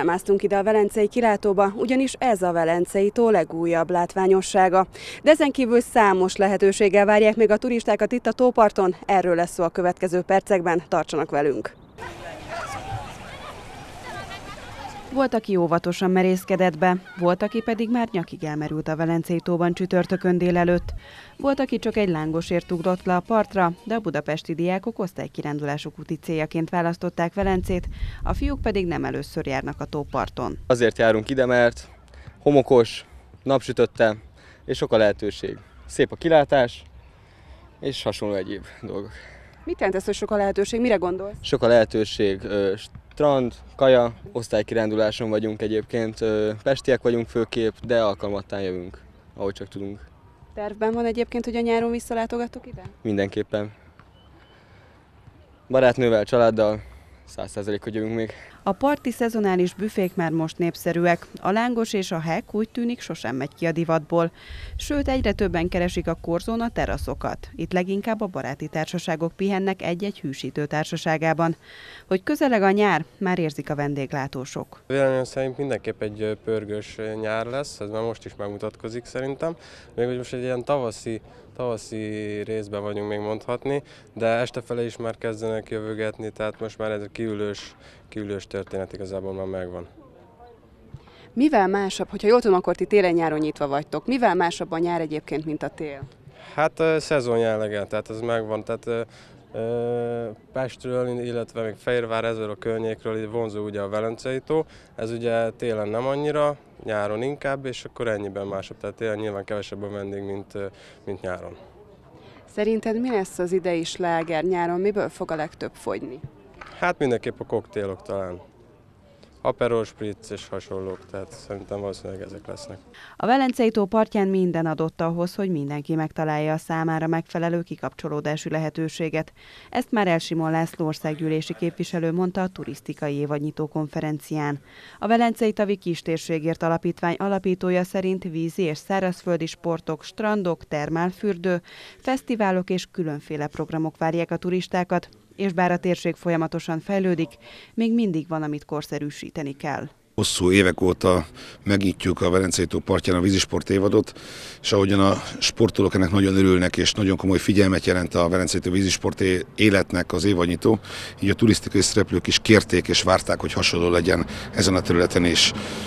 Felmásztunk ide a velencei kilátóba, ugyanis ez a Velencei tó legújabb látványossága. De ezen kívül számos lehetőséggel várják még a turistákat itt a tóparton, erről lesz szó a következő percekben, tartsanak velünk! Volt, aki óvatosan merészkedett be, volt, aki pedig már nyakig elmerült a Velencei tóban csütörtökön délelőtt. Volt, aki csak egy lángosért ugrott le a partra, de a budapesti diákok osztálykirándulásuk úti céljaként választották Velencét, a fiúk pedig nem először járnak a tóparton. Azért járunk ide, mert homokos, napsütötte és sok a lehetőség. Szép a kilátás és hasonló egyéb dolgok. Mit jelent ez, hogy sok a lehetőség? Mire gondolsz? Sok a lehetőség, strand, kaja, osztálykiránduláson vagyunk egyébként, pestiek vagyunk főképp, de alkalmattán jövünk, ahogy csak tudunk. Tervben van egyébként, hogy a nyáron visszalátogatok ide? Mindenképpen. Barátnővel, családdal 100% hogy jövünk még. A parti szezonális büfék már most népszerűek. A lángos és a hek úgy tűnik sosem megy ki a divatból. Sőt, egyre többen keresik a korzón a teraszokat. Itt leginkább a baráti társaságok pihennek egy-egy hűsítő társaságában. Hogy közeleg a nyár, már érzik a vendéglátósok. Véleményem szerint mindenképp egy pörgős nyár lesz, ez már most is megmutatkozik szerintem. Még hogy most egy ilyen tavaszi részben vagyunk még mondhatni, de estefele is már kezdenek jövögetni, tehát most már ez a kiülős történet igazából már megvan. Mivel másabb, hogyha jól tudom, akkor ti télen-nyáron nyitva vagytok, mivel másabb a nyár egyébként, mint a tél? Hát szezon jellege, tehát ez megvan, tehát Pestről, illetve még Fehérvár ezzel a környékről vonzó ugye a Velencei tó, ez ugye télen nem annyira, nyáron inkább, és akkor ennyiben másabb, tehát télen nyilván kevesebb a vendég, mint nyáron. Szerinted mi lesz az idei sláger nyáron, miből fog a legtöbb fogyni? Hát mindenképp a koktélok talán. Aperol Spritz és hasonlók, tehát szerintem valószínűleg ezek lesznek. A Velencei tó partján minden adott ahhoz, hogy mindenki megtalálja a számára megfelelő kikapcsolódási lehetőséget. Ezt már Elsimon László országgyűlési képviselő mondta a turisztikai évadnyitó konferencián. A Velencei Tavi Kistérségért Alapítvány alapítója szerint vízi és szárazföldi sportok, strandok, termálfürdő, fesztiválok és különféle programok várják a turistákat, és bár a térség folyamatosan fejlődik, még mindig van, amit korszerűsíteni kell. Hosszú évek óta megnyitjuk a Velencei tó partján a vízisport évadot, és ahogyan a sportolók ennek nagyon örülnek, és nagyon komoly figyelmet jelent a Velencei tó vízisport életnek az évadnyitó, így a turisztikai szereplők is kérték és várták, hogy hasonló legyen ezen a területen is.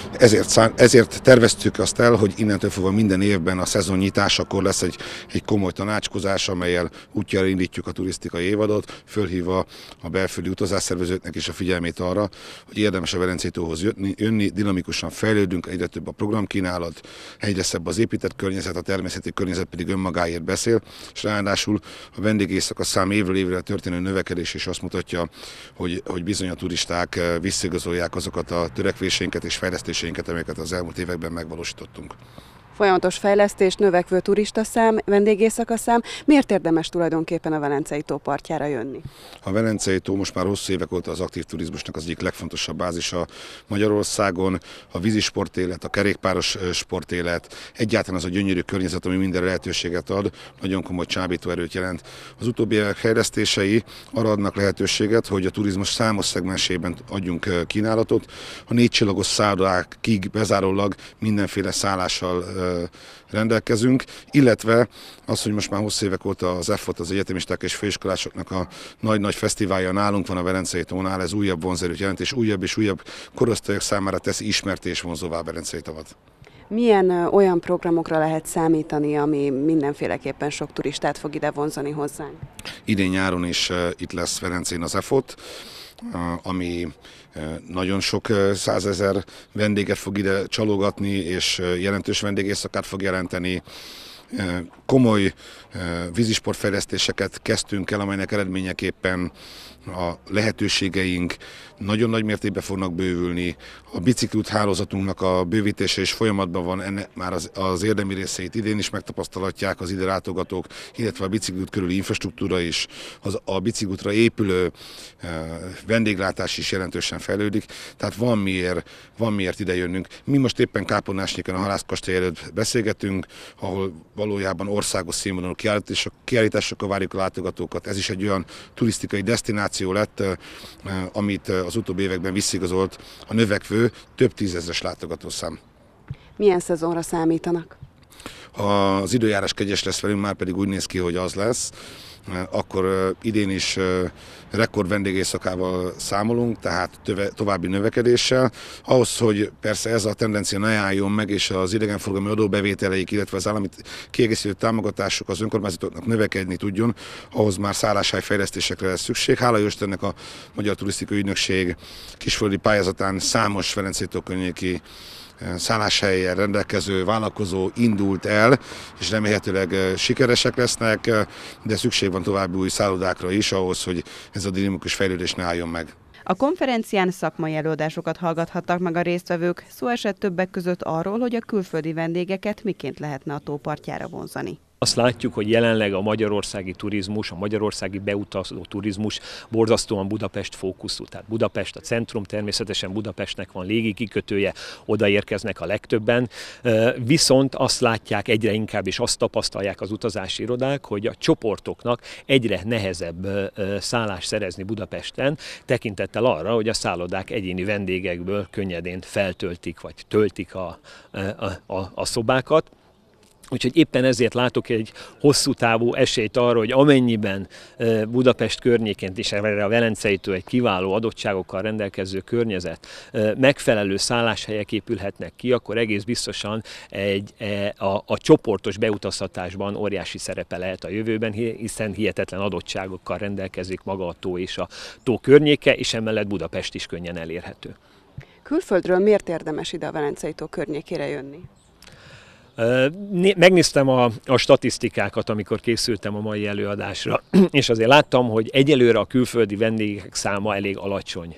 Ezért terveztük azt el, hogy innentől fogva minden évben a szezon nyitásakor lesz egy komoly tanácskozás, amellyel útjára indítjuk a turisztikai évadot, fölhívva a belföldi utazásszervezőknek is a figyelmét arra, hogy érdemes a Velencei tóhoz jönni, dinamikusan fejlődünk, egyre több a programkínálat, egyre szebb az épített környezet, a természeti környezet pedig önmagáért beszél, és ráadásul a vendégéjszaka szám évről évre történő növekedés is azt mutatja, hogy bizony a turisták visszaigazolják azokat a törekvéseinket és fejlesztéseinket, amelyeket az elmúlt években megvalósítottunk. Folyamatos fejlesztés, növekvő turistaszám, vendégéjszakaszám. Miért érdemes tulajdonképpen a Velencei tó partjára jönni? A Velencei tó most már hosszú évek óta az aktív turizmusnak az egyik legfontosabb bázisa Magyarországon. A vízi sportélet, a kerékpáros sportélet, egyáltalán az a gyönyörű környezet, ami minden lehetőséget ad, nagyon komoly csábító erőt jelent. Az utóbbi évek fejlesztései arra adnak lehetőséget, hogy a turizmus számos szegmensében adjunk kínálatot. A 4 csillagos szállodákig bezárólag mindenféle szállással rendelkezünk, illetve az, hogy most már hosszú évek óta az EFOT, az egyetemisták és főiskolásoknak a nagy-nagy fesztiválja nálunk van a Velencei tónál, ez újabb vonzerőt jelent, és újabb korosztályok számára teszi ismerté és vonzóvá a Velencei tavat. Milyen olyan programokra lehet számítani, ami mindenféleképpen sok turistát fog ide vonzani hozzánk? Idén nyáron is itt lesz Velencén az EFOT, ami nagyon sok 100 000 vendéget fog ide csalogatni, és jelentős vendégéjszakát fog jelenteni. Komoly vízisportfejlesztéseket kezdtünk el, amelynek eredményeképpen a lehetőségeink nagyon nagy mértékben fognak bővülni. A bicikliút hálózatunknak a bővítése is folyamatban van, ennek már az érdemi részeit idén is megtapasztalatják az ide látogatók, illetve a bicikliút körüli infrastruktúra is, a bicikliútra épülő vendéglátás is jelentősen fejlődik, tehát van miért ide jönnünk. Mi most éppen Kápolnásnyikon a Halászkastély előtt beszélgetünk, ahol valójában országos színvonalú kiállításokkal várjuk a látogatókat. Ez is egy olyan turisztikai desztináció lett, amit az utóbbi években visszigazolt a növekvő több tízezres látogatószám. Milyen szezonra számítanak? Ha az időjárás kegyes lesz velünk, már pedig úgy néz ki, hogy az lesz, akkor idén is rekord vendégészakával számolunk, tehát további növekedéssel. Ahhoz, hogy persze ez a tendencia ne álljon meg, és az idegenforgalmi adóbevételeik, illetve az állami kiegészítő támogatások az önkormányzatoknak növekedni tudjon, ahhoz már szálláshelyfejlesztésekre lesz szükség. Hála jó Istennek a Magyar Turisztikai Ügynökség kisföldi pályázatán számos Velencei-tó környéki szálláshelyen rendelkező vállalkozó indult el, és remélhetőleg sikeresek lesznek, de szükség van további új szállodákra is ahhoz, hogy ez a dinamikus fejlődés ne álljon meg. A konferencián szakmai előadásokat hallgathattak meg a résztvevők, szó esett többek között arról, hogy a külföldi vendégeket miként lehetne a tó partjára vonzani. Azt látjuk, hogy jelenleg a magyarországi turizmus, a magyarországi beutazó turizmus borzasztóan Budapest fókuszú. Tehát Budapest a centrum, természetesen Budapestnek van légikikötője, oda érkeznek a legtöbben. Viszont azt látják egyre inkább, és azt tapasztalják az utazási irodák, hogy a csoportoknak egyre nehezebb szállást szerezni Budapesten, tekintettel arra, hogy a szállodák egyéni vendégekből könnyedén feltöltik, vagy töltik a szobákat. Úgyhogy éppen ezért látok egy hosszú távú esélyt arra, hogy amennyiben Budapest környékén és erre a Velencei-tó egy kiváló adottságokkal rendelkező környezet, megfelelő szálláshelyek épülhetnek ki, akkor egész biztosan a csoportos beutaztatásban óriási szerepe lehet a jövőben, hiszen hihetetlen adottságokkal rendelkezik maga a tó és a tó környéke, és emellett Budapest is könnyen elérhető. Külföldről miért érdemes ide a Velencei-tó környékére jönni? Megnéztem a statisztikákat, amikor készültem a mai előadásra, és azért láttam, hogy egyelőre a külföldi vendégek száma elég alacsony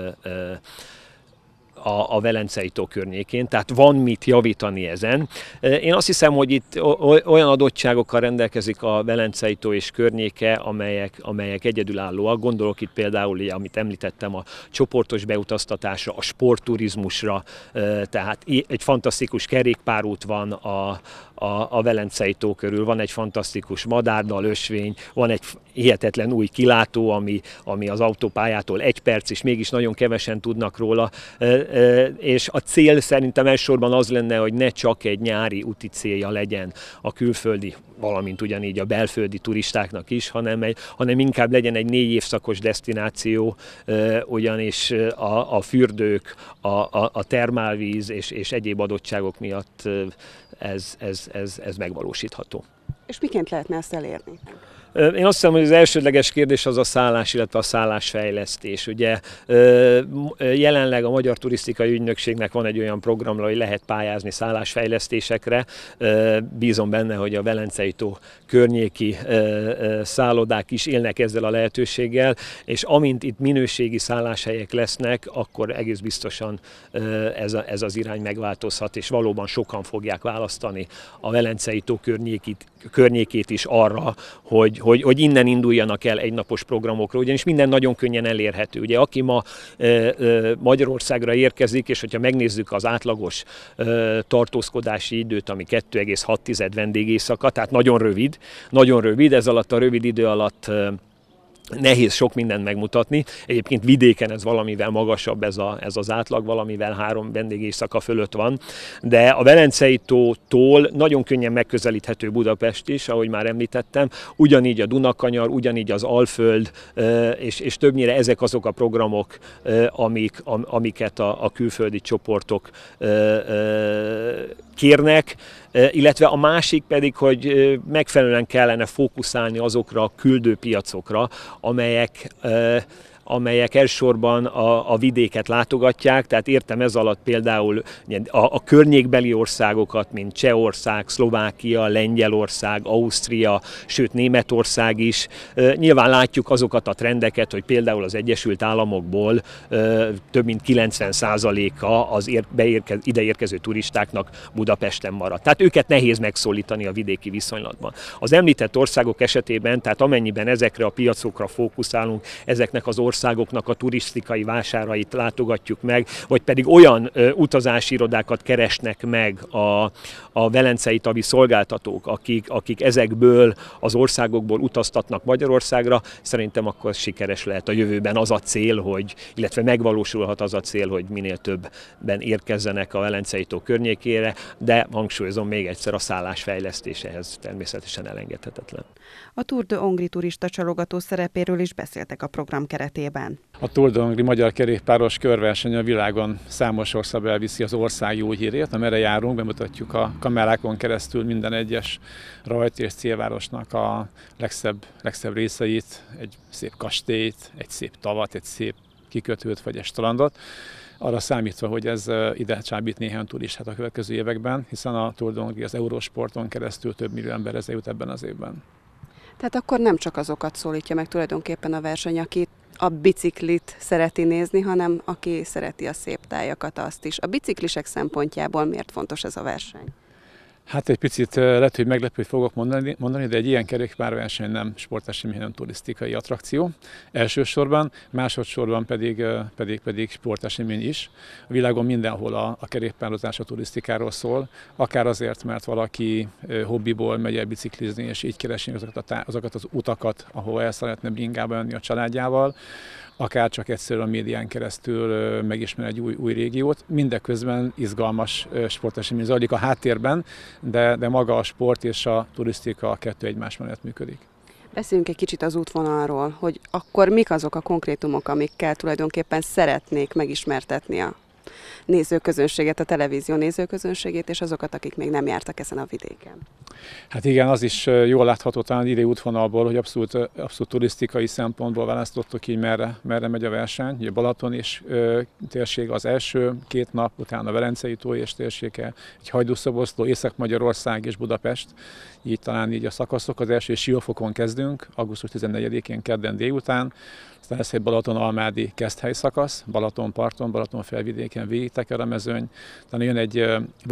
a Velencei-tó környékén, tehát van mit javítani ezen. Én azt hiszem, hogy itt olyan adottságokkal rendelkezik a Velencei-tó és környéke, amelyek egyedülállóak. Gondolok itt például, amit említettem, a csoportos beutaztatásra, a sportturizmusra, tehát egy fantasztikus kerékpárút van a Velencei-tó körül, van egy fantasztikus madárdal ösvény, van egy hihetetlen új kilátó, ami az autópályától 1 perc, és mégis nagyon kevesen tudnak róla, és a cél szerintem elsősorban az lenne, hogy ne csak egy nyári úti célja legyen a külföldi, valamint ugyanígy a belföldi turistáknak is, hanem inkább legyen egy 4 évszakos desztináció, ugyanis a fürdők, a termálvíz és egyéb adottságok miatt ez megvalósítható. És miként lehetne ezt elérni? Én azt hiszem, hogy az elsődleges kérdés az a szállás, illetve a szállásfejlesztés. Ugye jelenleg a Magyar Turisztikai Ügynökségnek van egy olyan programra, hogy lehet pályázni szállásfejlesztésekre. Bízom benne, hogy a Velencei-tó környéki szállodák is élnek ezzel a lehetőséggel, és amint itt minőségi szálláshelyek lesznek, akkor egész biztosan ez az irány megváltozhat, és valóban sokan fogják választani a Velencei-tó környékét is arra, hogy innen induljanak el egynapos programokra, ugyanis minden nagyon könnyen elérhető. Ugye aki ma Magyarországra érkezik, és hogyha megnézzük az átlagos tartózkodási időt, ami 2,6 vendégészaka, tehát nagyon rövid, ez alatt a rövid idő alatt nehéz sok mindent megmutatni. Egyébként vidéken ez valamivel magasabb, ez az átlag, valamivel 3 vendégészaka fölött van, de a Velencei-tótól nagyon könnyen megközelíthető Budapest is, ahogy már említettem, ugyanígy a Dunakanyar, ugyanígy az Alföld, és többnyire ezek azok a programok, amiket a külföldi csoportok kérnek, illetve a másik pedig, hogy megfelelően kellene fókuszálni azokra a küldőpiacokra, amelyek elsősorban a vidéket látogatják, tehát értem ez alatt például a környékbeli országokat, mint Csehország, Szlovákia, Lengyelország, Ausztria, sőt Németország is. Nyilván látjuk azokat a trendeket, hogy például az Egyesült Államokból több mint 90%-a az ideérkező turistáknak Budapesten marad. Tehát őket nehéz megszólítani a vidéki viszonylatban. Az említett országok esetében, tehát amennyiben ezekre a piacokra fókuszálunk, ezeknek az országoknak országoknak a turisztikai vásárait látogatjuk meg, vagy pedig olyan utazási irodákat keresnek meg a velencei tavi szolgáltatók, akik ezekből az országokból utaztatnak Magyarországra, szerintem akkor sikeres lehet a jövőben az a cél, illetve megvalósulhat az a cél, hogy minél többen érkezzenek a Velencei tó környékére, de hangsúlyozom még egyszer, a szállás fejlesztése ehhez természetesen elengedhetetlen. A Tour de Hongrie turista csalogató szerepéről is beszéltek a program keretében. A Tour de Hongrie magyar kerékpáros körverseny a világon számos országba elviszi az ország jó hírét, amerre járunk, bemutatjuk a kamerákon keresztül minden egyes rajt és célvárosnak a legszebb részeit, egy szép kastélyt, egy szép tavat, egy szép kikötőt vagy egy strandot. Arra számítva, hogy ez ide csábít néhány turistát a következő években, hiszen a Tour de Hongrie az Eurosporton keresztül több millió emberhez eljut ebben az évben. Tehát akkor nem csak azokat szólítja meg tulajdonképpen a verseny, aki a biciklit szereti nézni, hanem aki szereti a szép tájakat, azt is. A biciklisek szempontjából miért fontos ez a verseny? Hát egy picit lehet, hogy meglepőt fogok mondani, de egy ilyen kerékpárverseny nem sportesemény, hanem turisztikai attrakció. Elsősorban, másodszorban pedig sportesemény is. A világon mindenhol a kerékpározás a turisztikáról szól, akár azért, mert valaki hobbiból megy el biciklizni, és így keresi azokat az utakat, ahol el szeretne bringába jönni a családjával, akár csak egyszerűen a médián keresztül megismer egy új régiót. Mindeközben izgalmas sportesemény zajlik a háttérben, de maga a sport és a turisztika a kettő egymás mellett működik. Beszéljünk egy kicsit az útvonalról, hogy akkor mik azok a konkrétumok, amikkel tulajdonképpen szeretnék megismertetni a nézőközönséget, a televízió nézőközönségét, és azokat, akik még nem jártak ezen a vidéken. Hát igen, az is jól látható talán idei útvonalból, hogy abszolút turisztikai szempontból választottuk így, merre megy a verseny. Ugye Balaton és térség az első 2 nap, utána a Velencei tó és térsége, egy Hajdúszoboszló, Észak-Magyarország és Budapest. Így talán így a szakaszok. Az első Siófokon kezdünk, augusztus 14-én kedden délután. Aztán lesz egy Balaton-Almádi Keszthely szakasz, Balatonparton, Balatonfelvidéken végigteker a mezőny. Utána jön egy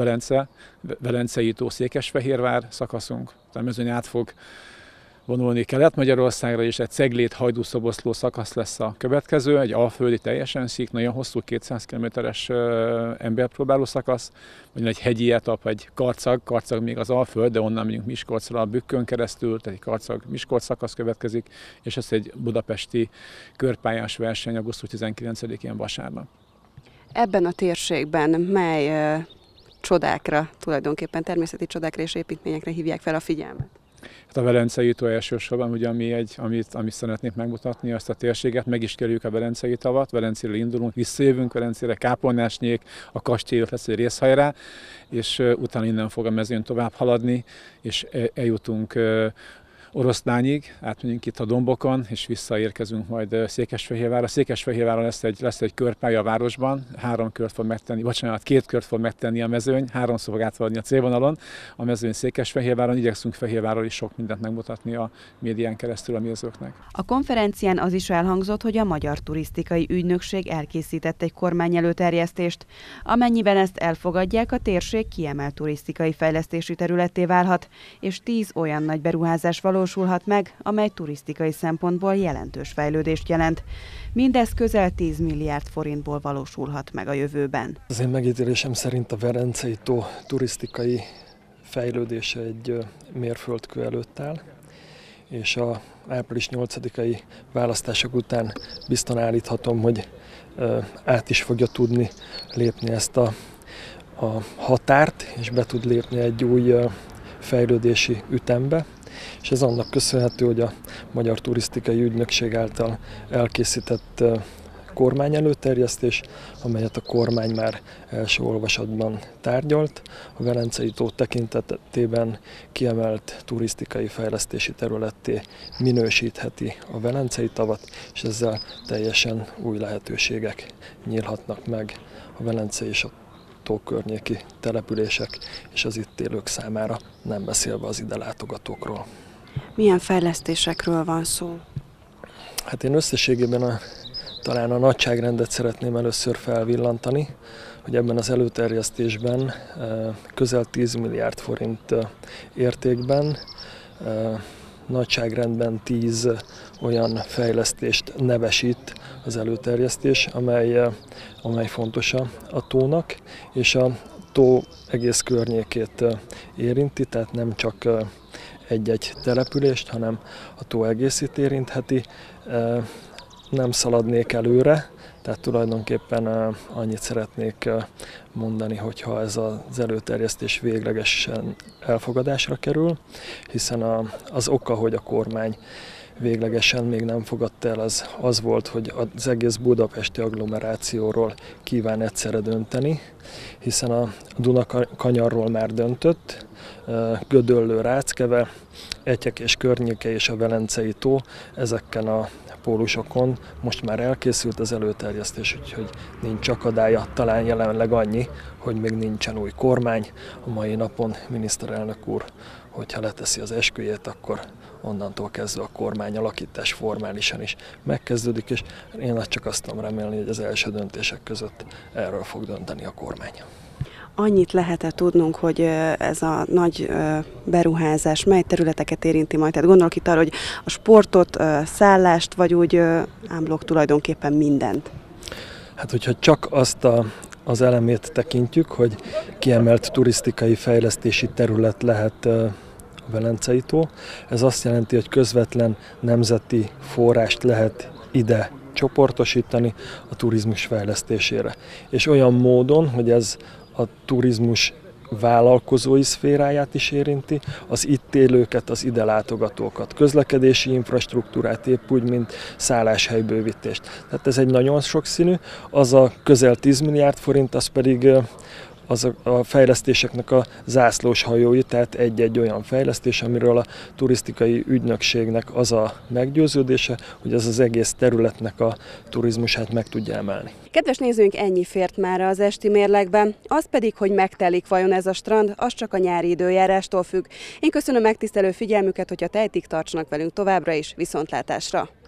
Velencei tó Székesfehérvár szakaszunk, a mezőny át fog vonulni Kelet-Magyarországra, és egy Ceglét-Hajdúszoboszló szakasz lesz a következő, egy alföldi teljesen szík, nagyon hosszú 200 km-es emberpróbáló szakasz, vagy egy hegyi etap, egy Karcag még az Alföld, de onnan megyünk Miskolcra a Bükkön keresztül, tehát egy Karcag-Miskolc szakasz következik, és ez egy budapesti körpályás verseny augusztus 19-én vasárnap. Ebben a térségben mely csodákra, tulajdonképpen természeti csodákra és építményekre hívják fel a figyelmet? Hát a Velencei tó elsősorban, ugye, amit szeretnék megmutatni, azt a térséget, meg is kerüljük a Velencei tavat, Velencéről indulunk, visszajövünk Velencére, Kápolnásnyék, a kastélyot lesz egy részhajrá, és utána innen fog a mezőn tovább haladni, és eljutunk Oroszlányig, átmegyünk itt a dombokon, és visszaérkezünk majd Székesfehérvárra. Székesfehérvárra lesz egy körpálya a városban, 2 kört fog megtenni a mezőny, 3-szor fog átvaladni a célvonalon. A mezőny Székesfehérváron, igyekszünk Fehérvárról is sok mindent megmutatni a médián keresztül a nézőknek. A konferencián az is elhangzott, hogy a Magyar Turisztikai Ügynökség elkészített egy kormányelőterjesztést. Amennyiben ezt elfogadják, a térség kiemelt turisztikai fejlesztési területté válhat, és 10 olyan nagy beruházás valósulhat meg, amely turisztikai szempontból jelentős fejlődést jelent. Mindez közel 10 milliárd forintból valósulhat meg a jövőben. Az én megítélésem szerint a Velencei tó turisztikai fejlődése egy mérföldkő előtt áll, és a április 8-ai választások után biztosan állíthatom, hogy át is fogja tudni lépni ezt a határt, és be tud lépni egy új fejlődési ütembe. És ez annak köszönhető, hogy a Magyar Turisztikai Ügynökség által elkészített kormányelőterjesztés, amelyet a kormány már első olvasatban tárgyalt. A Velencei tó tekintetében kiemelt turisztikai fejlesztési területté minősítheti a Velencei tavat, és ezzel teljesen új lehetőségek nyílhatnak meg a Velencei és a tó környéki települések és az itt élők számára, nem beszélve az ide látogatókról. Milyen fejlesztésekről van szó? Hát én összességében talán a nagyságrendet szeretném először felvillantani, hogy ebben az előterjesztésben közel 10 milliárd forint értékben nagyságrendben 10 olyan fejlesztést nevesít az előterjesztés, amely fontos a tónak, és a tó egész környékét érinti, tehát nem csak egy-egy települést, hanem a tó egészét érintheti. Nem szaladnék előre, tehát tulajdonképpen annyit szeretnék mondani, hogyha ez az előterjesztés véglegesen elfogadásra kerül, hiszen az oka, hogy a kormány véglegesen még nem fogadta el, az volt, hogy az egész budapesti agglomerációról kíván egyszerre dönteni, hiszen a Duna-kanyarról már döntött, Gödöllő, Ráckeve, Etyek és környéke és a Velencei tó, ezeken a pólusokon most már elkészült az előterjesztés, úgyhogy nincs akadálya, talán jelenleg annyi, hogy még nincsen új kormány. A mai napon miniszterelnök úr, hogyha leteszi az esküjét, akkor onnantól kezdve a kormányalakítás formálisan is megkezdődik, és én csak azt tudom remélni, hogy az első döntések között erről fog dönteni a kormány. Annyit lehet-e tudnunk, hogy ez a nagy beruházás mely területeket érinti majd? Tehát gondolok itt arra, hogy a sportot, szállást, vagy úgy ámblok tulajdonképpen mindent? Hát, hogyha csak azt az elemét tekintjük, hogy kiemelt turisztikai fejlesztési terület lehet a Velencei tó, ez azt jelenti, hogy közvetlen nemzeti forrást lehet ide csoportosítani a turizmus fejlesztésére. És olyan módon, hogy ez a turizmus vállalkozói szféráját is érinti, az itt élőket, az ide látogatókat, közlekedési infrastruktúrát, épp úgy, mint szálláshelybővítést. Tehát ez egy nagyon sokszínű, az a közel 10 milliárd forint, az pedig az a fejlesztéseknek a zászlós hajói, tehát egy-egy olyan fejlesztés, amiről a turisztikai ügynökségnek az a meggyőződése, hogy ez az egész területnek a turizmusát meg tudja emelni. Kedves nézőink, ennyi fért már az esti mérlegben, az pedig, hogy megtelik vajon ez a strand, az csak a nyári időjárástól függ. Én köszönöm megtisztelő figyelmüket, hogyha tehetik, tartsanak velünk továbbra is, viszontlátásra!